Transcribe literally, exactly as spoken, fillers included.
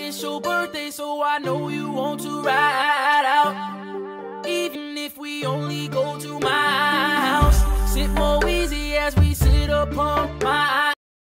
it's your birthday, so I know you want to ride out. Even if we only go to my house, sip more easy as we sit upon